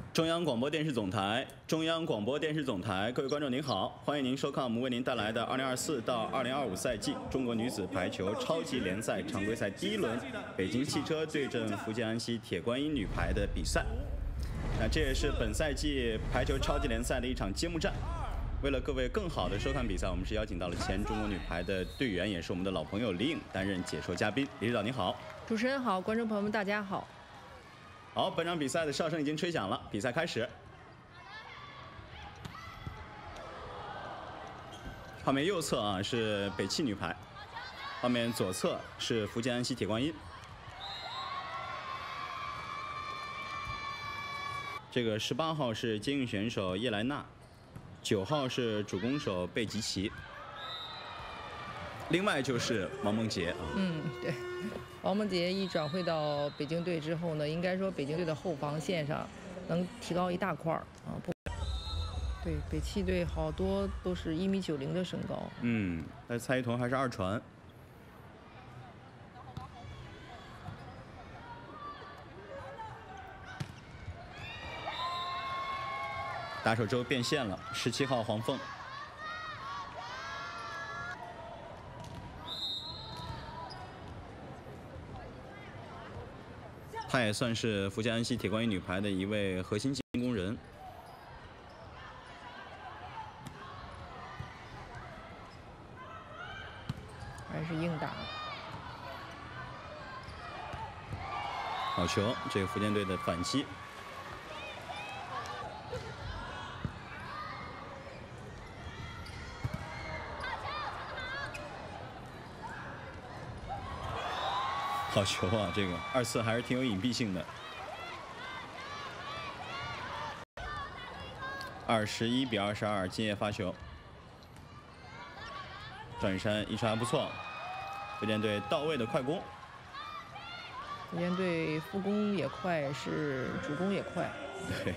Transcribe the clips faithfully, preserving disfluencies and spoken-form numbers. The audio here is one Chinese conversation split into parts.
中央广播电视总台，中央广播电视总台，各位观众您好，欢迎您收看我们为您带来的二零二四到二零二五赛季中国女子排球超级联赛常规赛第一轮，北京汽车对阵福建安溪铁观音女排的比赛。那这也是本赛季排球超级联赛的一场揭幕战。为了各位更好的收看比赛，我们是邀请到了前中国女排的队员，也是我们的老朋友李颖担任解说嘉宾。李指导您好。 主持人好，观众朋友们大家好。 好，本场比赛的哨声已经吹响了，比赛开始。画面右侧啊是北汽女排，画面左侧是福建安溪铁观音。这个十八号是接应选手叶莱娜，九号是主攻手贝吉奇，另外就是王梦洁。 嗯，对。王梦洁一转会到北京队之后呢，应该说北京队的后防线上能提高一大块儿啊。不，对，北汽队好多都是一米九零的身高。 嗯，但蔡依彤还是二传。打手周变线了，十七号黄凤。她也算是福建安溪铁观音女排的一位核心进攻人。 还是硬打。 好球，这个福建队的反击。好球啊！这个二次还是挺有隐蔽性的。二十一比二十二，金叶发球。赵雨山一传还不错，福建队到位的快攻。 福建队副攻也快，是主攻也快。 对。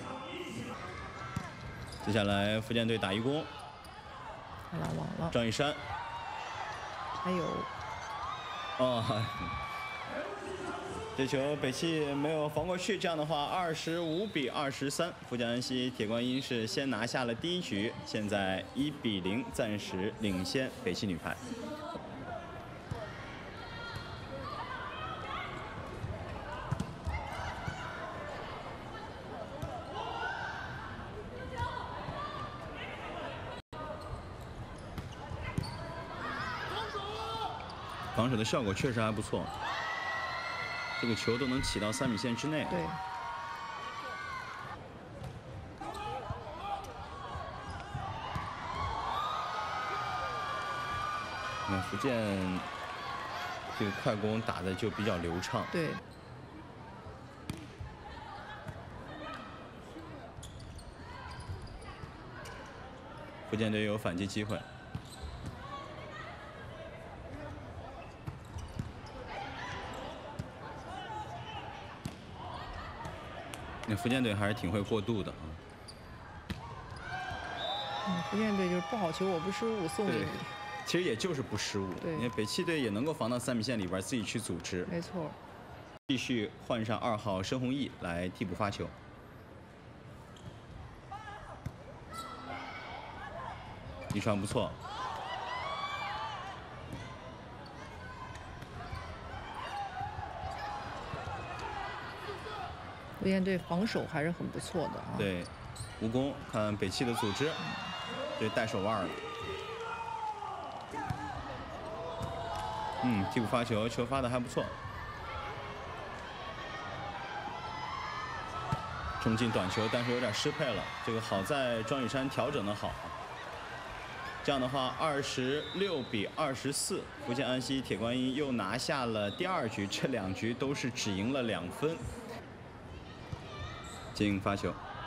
接下来福建队打一攻。 拉网了。 赵雨山。 还有。 哦。这球北汽没有防过去，这样的话，二十五比二十三，福建安溪铁观音是先拿下了第一局，现在一比零，暂时领先北汽女排。防守的效果确实还不错。这个球都能起到三米线之内。 对。 那福建这个快攻打的就比较流畅。 对。 福建队有反击机会。那福建队还是挺会过渡的啊。 嗯，福建队就是不好球，我不失误，送给你。 其实也就是不失误。 对。 因为北汽队也能够防到三米线里边，自己去组织。 没错。 继续换上二号申弘毅来替补发球。一传不错。 福建队防守还是很不错的啊。 对，无功，看北汽的组织，这带手腕了。嗯，替补发球，球发的还不错。冲进短球，但是有点失配了。这个好在庄雨山调整的好。这样的话，二十六比二十四，福建安溪铁观音又拿下了第二局，这两局都是只赢了两分。接应发球，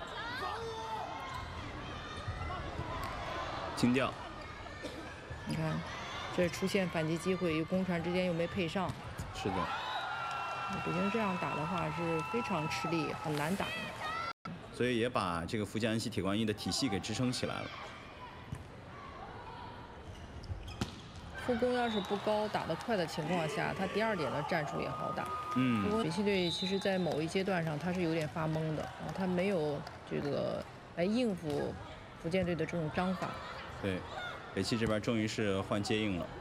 清掉。 你看，这出现反击机会，攻传之间又没配上。 是的。 北京这样打的话是非常吃力，很难打。 所以也把这个福建安溪铁观音的体系给支撑起来了。 副攻要是不高，打得快的情况下，他第二点的战术也好打。 嗯。 不过北汽队其实在某一阶段上，他是有点发懵的啊，他没有这个来应付福建队的这种章法。 对，北汽这边终于是换接应了。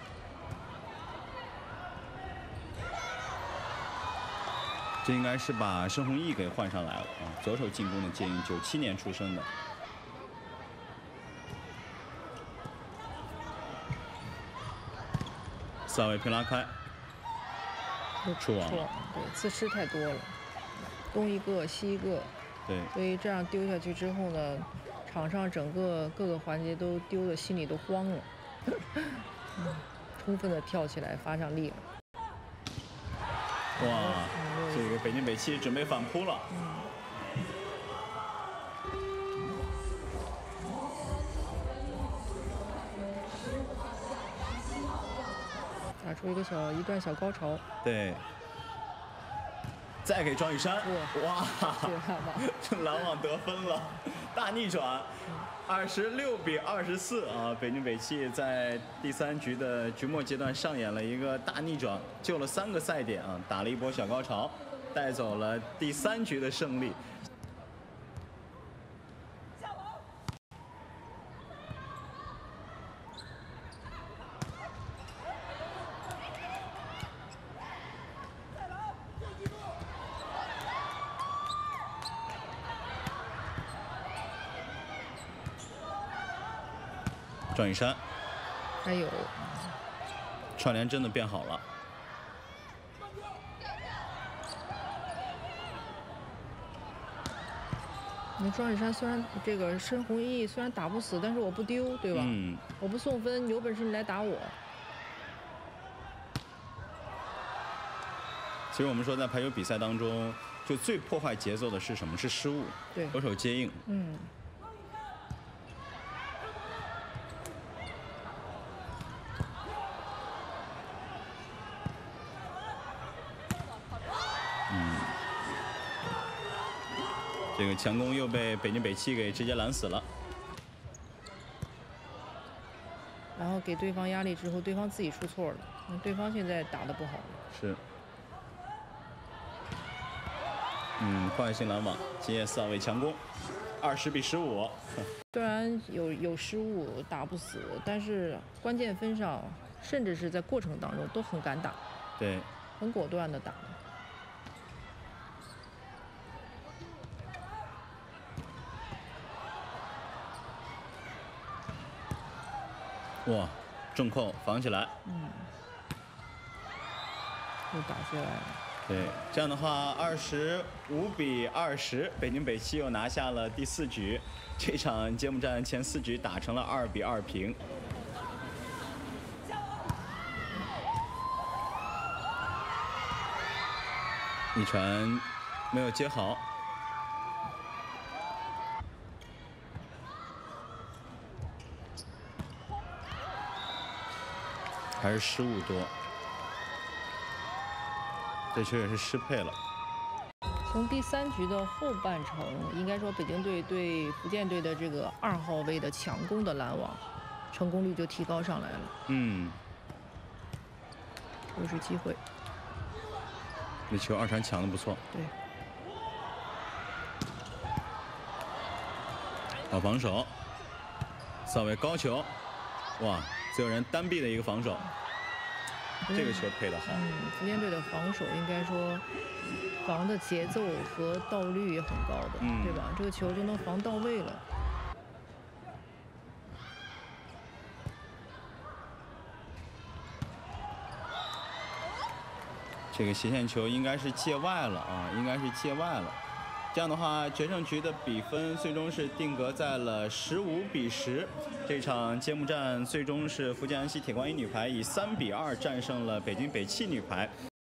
这应该是把申弘毅给换上来了啊，左手进攻的接应，九七年出生的。萨维平拉开，出网了。 对，自失太多了，东一个西一个。 对。 所以这样丢下去之后呢，场上整个各个环节都丢的心里都慌了，嗯，充分的跳起来发上力了。 哇，这个北京北汽准备反扑了。 嗯。打出一个小一段小高潮。 对。再给庄宇珊，哇，这拦网得分了，大逆转，二十六比二十四啊！北京北汽在第三局的局末阶段上演了一个大逆转，救了三个赛点啊，打了一波小高潮，带走了第三局的胜利。庄宇珊， 还有， 串联真的变好了。 那庄宇珊虽然这个申弘毅虽然打不死，但是我不丢，对吧？ 嗯。 我不送分，有本事你来打我。 其实我们说，在排球比赛当中，就最破坏节奏的是什么？是失误。 对。 左手接应。 嗯。 嗯，这个强攻又被北京北汽给直接拦死了。 然后给对方压力之后，对方自己出错了，那对方现在打得不好。 是。嗯，破坏性拦网，今夜四号位强攻，二十比十五。 虽然有有失误，打不死，但是关键分上，甚至是在过程当中都很敢打。 对。 很果断的打。 哇，重扣防起来。 嗯。又打下来了。 对，这样的话，二十五比二十，北京北汽又拿下了第四局。这场揭幕战前四局打成了二比二平。一传没有接好。还是失误多，这球也是失配了。 从第三局的后半程，应该说北京队对福建队的这个二号位的强攻的拦网，成功率就提高上来了。 嗯， 又是机会。 那球二传抢的不错。 对。 好防守，萨维高球，哇！自由人单臂的一个防守，这个球配得好。 嗯，福建队的防守应该说防的节奏和到率也很高的， 嗯、 对吧？这个球真的防到位了。 这个斜线球应该是界外了啊，应该是界外了。这样的话，决胜局的比分最终是定格在了十五比十。这场揭幕战最终是福建安溪铁观音女排以三比二战胜了北京北汽女排。